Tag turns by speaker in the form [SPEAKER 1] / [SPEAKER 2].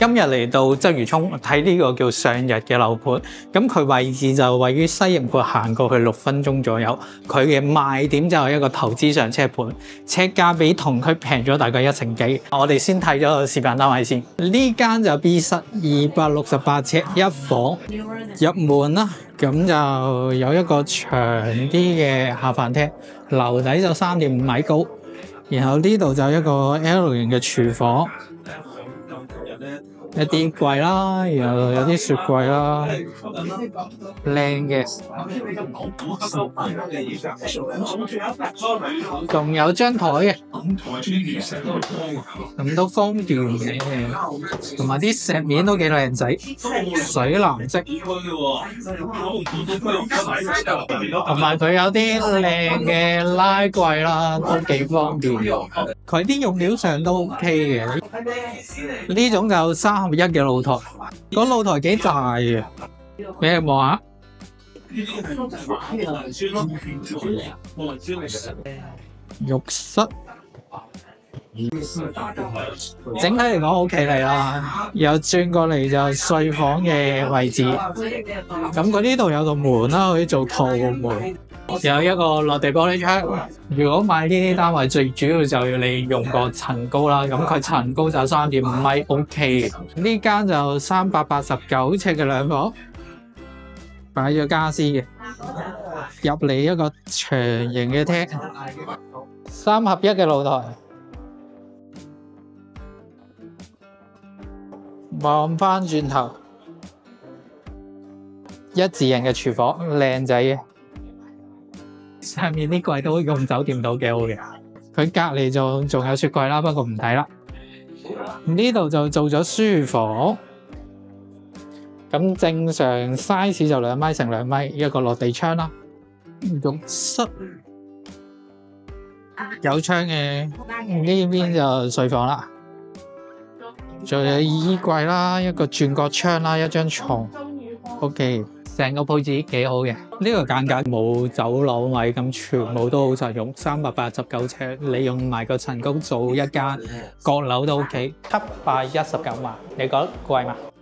[SPEAKER 1] 今日嚟到鰂魚涌睇呢個叫上日嘅樓盤，咁佢位置就位於西營盤行過去6分鐘左右。佢嘅賣點就係一個投資上車盤，尺價比同區平咗大概1成幾。我哋先睇咗個示範單位先，呢間就 B 室268尺一房，入門啦，咁就有一個長啲嘅下飯廳，樓底就3.5米高，然後呢度就一個 L 型嘅廚房。一啲櫃啦，然後有啲雪櫃啦，靚嘅，仲有張台嘅，咁都方便嘅，同埋啲石面都幾靚仔，水藍色，同埋佢有啲靚嘅拉櫃啦，都幾方便。佢啲用料上都 OK 嘅，呢種就3合1嘅露台，個露台幾大嘅，俾你望下。浴室，整體嚟講好企理啦，又轉過嚟就睡房嘅位置，咁佢呢度有個門啦，可以做套門。有一個落地玻璃窗。如果買呢啲單位，最主要就要你用個層高啦。咁佢層高就3.5米 ，OK 嘅。呢間就389尺嘅兩房，擺咗家私嘅。入嚟一個長型嘅廳，3合1嘅露台。望翻轉頭，一字型嘅廚房，靚仔嘅。上面啲櫃都用酒店到幾好嘅，佢隔離仲有雪櫃啦，不過唔睇啦。呢度就做咗書房，咁正常 size 就2米乘2米，一個落地窗啦。浴室有窗嘅，呢邊就睡房啦，仲有衣櫃啦，一個轉角窗啦，一張床 ，OK。成個配置幾好嘅，呢個間隔冇走樓位咁，全部都好實用。389尺，你用埋個層高做一間閣樓都 OK，719萬，你覺得貴嘛？